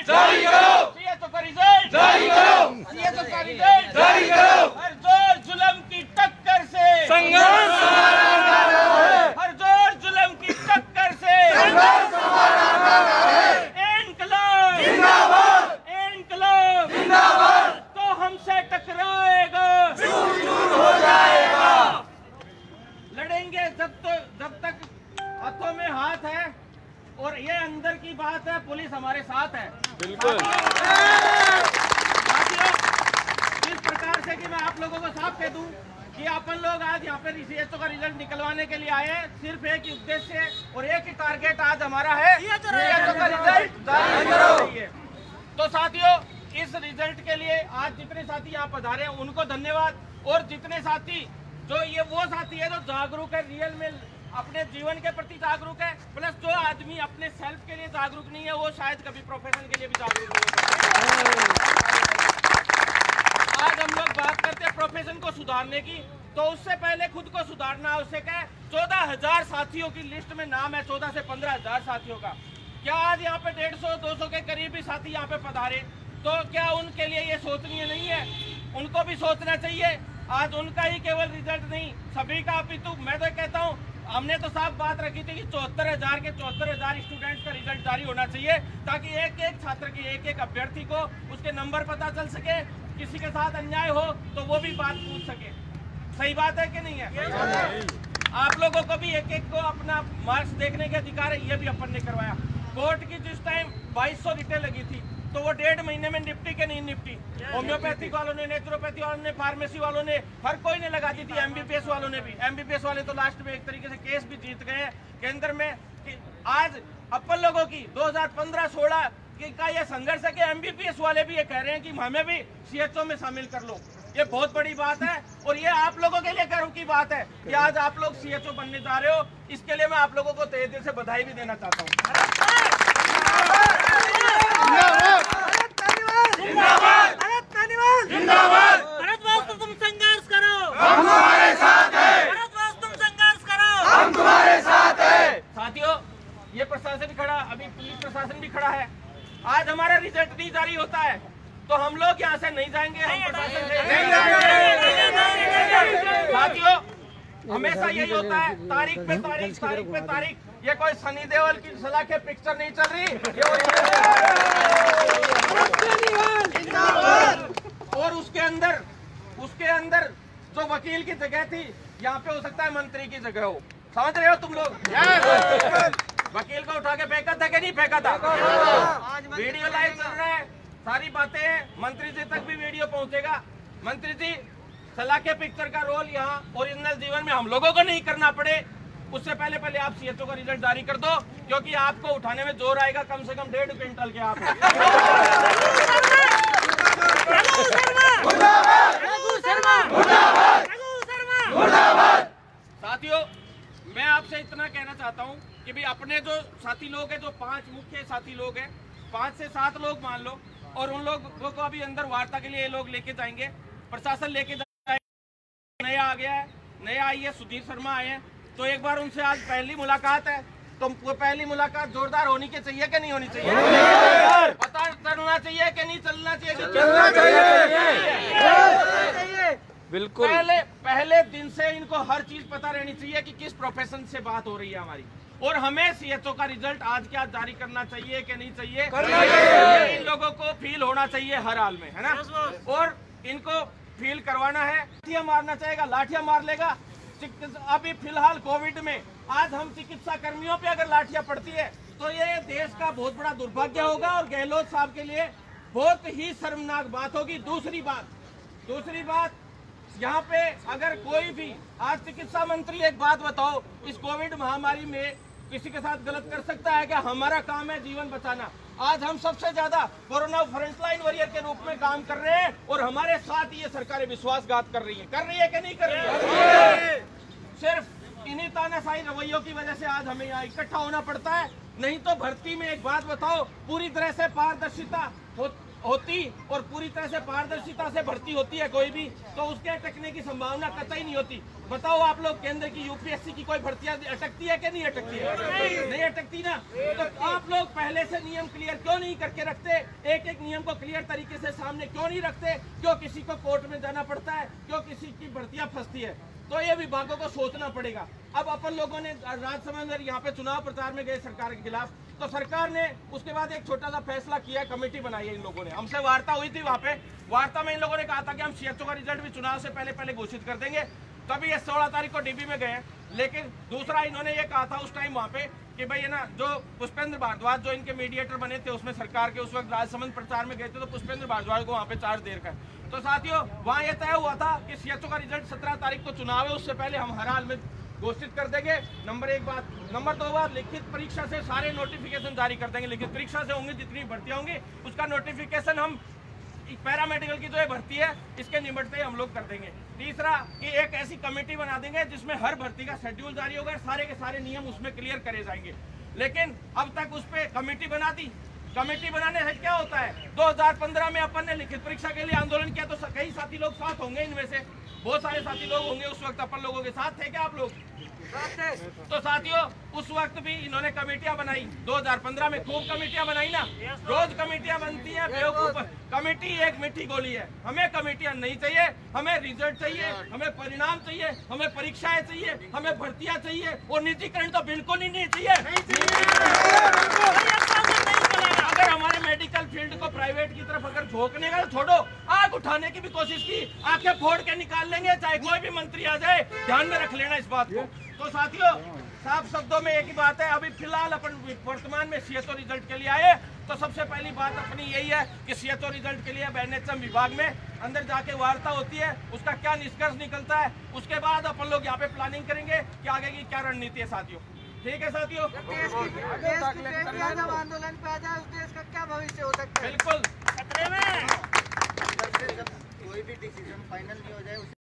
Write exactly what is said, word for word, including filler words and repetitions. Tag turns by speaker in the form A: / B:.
A: जारी करो, सीएचओ का रिजल्ट जारी करो, सीएचओ का रिजल्ट जारी करो। हर जोर जुल्म की टक्कर से संघर्ष हमारा नारा है, हर जोर जुल्म की टक्कर से संघर्ष हमारा नारा है। इनकलाब जिंदाबाद, इनकलाब जिंदाबाद। तो हमसे टकराएगा चूर चूर हो जाएगा। लड़ेंगे जब तो जब तक हाथों में हाथ है, और ये अंदर की बात है, पुलिस हमारे साथ है। बिल्कुल साथियों, इस प्रकार से कि मैं आप लोगों को साफ कह दूं कि अपन लोग आज यहाँ पे सीएचओ का रिजल्ट निकलवाने के लिए आए हैं। सिर्फ एक ही उद्देश्य और एक ही टारगेट आज हमारा है, सीएचओ का रिजल्ट जारी करो। तो साथियों, इस रिजल्ट के लिए आज जितने साथी यहाँ पधारे हैं उनको धन्यवाद, और जितने साथी जो ये वो साथी है जो जागरूक है, रियल में अपने जीवन के प्रति जागरूक है, प्लस जो आदमी अपने सेल्फ के लिए जागरूक नहीं है वो शायद कभी प्रोफेशन के लिए भी जागरूक नहीं है। आज हम लोग बात करते हैं प्रोफेशन को सुधारने की, तो उससे पहले खुद को सुधारना आवश्यक है। चौदह हजार साथियों की लिस्ट में नाम है, चौदह से पंद्रह हजार साथियों का। क्या आज यहाँ पे डेढ़ सौ दो सौ के करीब ही साथी यहाँ पे पधारे, तो क्या उनके लिए ये सोचनीय नहीं है? उनको भी सोचना चाहिए। आज उनका ही केवल रिजल्ट नहीं, सभी का अपितु मैं तो कहता हूँ, हमने तो साफ बात रखी थी कि चौहत्तर हजार के चौहत्तर हजार स्टूडेंट्स का रिजल्ट जारी होना चाहिए, ताकि एक एक छात्र के एक एक अभ्यर्थी को उसके नंबर पता चल सके, किसी के साथ अन्याय हो तो वो भी बात पूछ सके। सही बात है कि नहीं है? आप लोगों को भी एक एक को अपना मार्क्स देखने के अधिकार है, ये भी अपन ने करवाया। कोर्ट की जिस टाइम बाईस सौ रिटें लगी थी, तो वो डेढ़ महीने में निपटी के नहीं निपटी? होम्योपैथिक वालों ने, नेचुरोपैथी वालों ने, फार्मेसी वालों ने, हर कोई ने लगा दी थी। एमबीबीएस वालों ने भी, एमबीबीएस वाले तो लास्ट में एक तरीके से केस भी जीत गए केंद्र में। आज अपन लोगों की दो हजार पंद्रह सोलह का ये संघर्ष है कि एमबीबीएस वाले भी ये कह रहे हैं कि हमें भी सीएचओ में शामिल कर लो। ये बहुत बड़ी बात है, और ये आप लोगों के लिए गर्व की बात है कि आज आप लोग सीएचओ बनने जा रहे हो। इसके लिए मैं आप लोगों को तहे दिल से बधाई भी देना चाहता हूँ।
B: भारतवर्ष तुम संघर्ष करो,
A: हम तुम्हारे साथ हैं।
B: भारतवर्ष तुम संघर्ष करो,
A: हम तुम्हारे साथ हैं। साथियों, ये प्रशासन खड़ा, अभी पुलिस प्रशासन भी खड़ा है। आज हमारा रिजल्ट नहीं जारी होता है तो हम लोग यहाँ से नहीं जाएंगे, हम प्रशासन से नहीं जाएंगे। साथियों, हमेशा यही होता है, तारीख पे तारीख, तारीख पे तारीख। ये कोई सनी देओल की सलाह के पिक्चर नहीं चल रही, और उसके अंदर उसके अंदर जो वकील की जगह थी, यहाँ पे हो सकता है मंत्री की जगह हो। समझ रहे हो तुम लोग? वकील को उठा के फेंका था कि नहीं फेंका था? वीडियो लाइव चल रहा है, सारी बातें हैं, मंत्री जी तक भी वीडियो पहुंचेगा। मंत्री जी, सलाह के पिक्चर का रोल यहाँ ओरिजिनल जीवन में हम लोगों को नहीं करना पड़े, उससे पहले पहले आप सीएचओ का रिजल्ट जारी कर दो, क्योंकि आपको उठाने में जोर आएगा कम से कम डेढ़ क्विंटल के। आप साथियों, मैं आपसे इतना कहना चाहता हूँ कि भी अपने जो साथी लोग हैं, जो पांच मुख्य साथी लोग हैं, पांच से सात लोग मान लो, और उन लोगों को अभी अंदर वार्ता के लिए ये लोग लेके जाएंगे, प्रशासन लेके जाएंगे। नया आ गया है, नया आई है, सुधीर शर्मा आए हैं, तो एक बार उनसे आज पहली मुलाकात है, तो पहली मुलाकात जोरदार होनी के चाहिए कि नहीं होनी चाहिए? पता चलना चाहिए कि नहीं चलना चाहिए? चलना चाहिए। बिल्कुल। पहले पहले दिन से इनको हर चीज पता रहनी चाहिए कि किस प्रोफेशन से बात हो रही है हमारी, और हमें सीएचओ का रिजल्ट आज क्या जारी करना चाहिए कि नहीं चाहिए? करना चाहिए। इन लोगों को फील होना चाहिए हर हाल में, है ना? और इनको फील करवाना है। लाठियां मारना चाहेगा, लाठियां मार लेगा। अभी फिलहाल कोविड में आज हम चिकित्सा कर्मियों पे अगर लाठियां पड़ती है तो ये देश का बहुत बड़ा दुर्भाग्य होगा, और गहलोत साहब के लिए बहुत ही शर्मनाक बात होगी। दूसरी बात दूसरी बात यहाँ पे अगर कोई भी, आज चिकित्सा मंत्री एक बात बताओ, इस कोविड महामारी में किसी के साथ गलत कर सकता है क्या? हमारा काम है जीवन बचाना। आज हम सबसे ज्यादा कोरोना फ्रंटलाइन वॉरियर के रूप में काम कर रहे हैं, और हमारे साथ ये सरकारें विश्वासघात कर रही है कर रही है कि नहीं कर रही है? सिर्फ इन्हीं तानाशाही रवैयों की वजह से आज हमें यहाँ इकट्ठा होना पड़ता है। नहीं तो भर्ती में एक बात बताओ, पूरी तरह से पारदर्शिता हो, होती और पूरी तरह से पारदर्शिता से भर्ती होती है कोई भी, तो उसके अटकने की संभावना कतई नहीं होती। बताओ आप लोग, केंद्र की यूपीएससी की कोई भर्तियां अटकती है कि नहीं अटकती है? नहीं अटकती ना। तो आप लोग पहले से नियम क्लियर क्यों नहीं करके रखते? नियम को क्लियर तरीके से सामने क्यों नहीं रखते? क्यों किसी को कोर्ट में जाना पड़ता है? क्यों किसी की भर्तियां फंसती है? तो ये विभागों को सोचना पड़ेगा। अब अपन लोगों ने राजसमंद में यहाँ पे चुनाव प्रचार में गए सरकार के खिलाफ, तो सरकार ने उसके बाद एक छोटा सा फैसला किया, कमेटी बनाई है इन लोगों ने। हमसे वार्ता हुई थी, वहाँ पे वार्ता में इन लोगों ने कहा था कि हम सीएचओ का रिजल्ट भी चुनाव से पहले पहले घोषित कर देंगे। तभी ये सोलह तारीख को डीबी में गए। लेकिन दूसरा इन्होंने ये कहा था उस टाइम वहाँ पे कि भाई है ना, जो पुष्पेंद्र भारद्वाज जो इनके मीडिएटर बने थे उसमें सरकार के उस वक्त राजसमंद प्रचार में गए थे, तो पुष्पेंद्र भारद्वाज को वहाँ पे चार्ज देर का। तो साथियों, वहाँ ये तय हुआ था कि सीएचओ का रिजल्ट सत्रह तारीख को चुनाव है, उससे पहले हम हर हाल में घोषित कर देंगे। नंबर एक बात। नंबर दो बात, लिखित परीक्षा से सारे नोटिफिकेशन जारी कर देंगे। लिखित परीक्षा से होंगी जितनी भर्तियां होंगी उसका नोटिफिकेशन हम पैरामेडिकल की जो है भर्ती है इसके निबटते हम लोग कर देंगे। तीसरा कि एक ऐसी कमेटी बना देंगे जिसमें हर भर्ती का शेड्यूल जारी होगा, सारे के सारे नियम उसमें क्लियर करे जाएंगे। लेकिन अब तक उस पर कमेटी बना दी। कमेटी बनाने से क्या होता है? दो हज़ार पंद्रह में अपन ने लिखित परीक्षा के लिए आंदोलन किया, तो कई साथी लोग साथ होंगे, इनमें से बहुत सारे साथी लोग होंगे। उस वक्त अपन लोगों के साथ थे क्या आप लोग? तो साथियों, उस वक्त भी इन्होंने कमेटियां बनाई। दो हज़ार पंद्रह में खूब कमेटियां बनाई ना। रोज कमेटियां बनती हैं, बेवकूफ। कमेटी एक मीठी गोली है। हमें कमेटियां नहीं चाहिए, हमें रिजल्ट चाहिए, हमें परिणाम चाहिए, हमें परीक्षाएं चाहिए, हमें भर्तियां चाहिए, और निजीकरण तो बिल्कुल ही नहीं चाहिए। अगर हमारे मेडिकल फील्ड को प्राइवेट की तरफ अगर झोंकने का, तो छोड़ो, आग उठाने की भी कोशिश की, आंखें फोड़ के निकाल लेंगे, चाहे कोई भी मंत्री आ जाए। ध्यान में रख लेना इस बात को। तो साथियों, साफ शब्दों में एक ही बात है, अभी फिलहाल अपन वर्तमान में सीएचओ रिजल्ट के लिए आए, तो सबसे पहली बात अपनी यही है कि सीएचओ रिजल्ट के लिए अब एनएचएम विभाग में अंदर जाके वार्ता होती है, उसका क्या निष्कर्ष निकलता है, उसके बाद अपन लोग यहाँ पे प्लानिंग करेंगे कि आगे की क्या रणनीति है साथियों। ठीक है साथियों,
C: देश की देश की बेटियां जब आंदोलन पे आ जाए, उस देश का क्या भविष्य हो सकता है?
A: बिल्कुल
B: खतरे में
C: जब कोई भी डिसीजन फाइनल नहीं हो जाए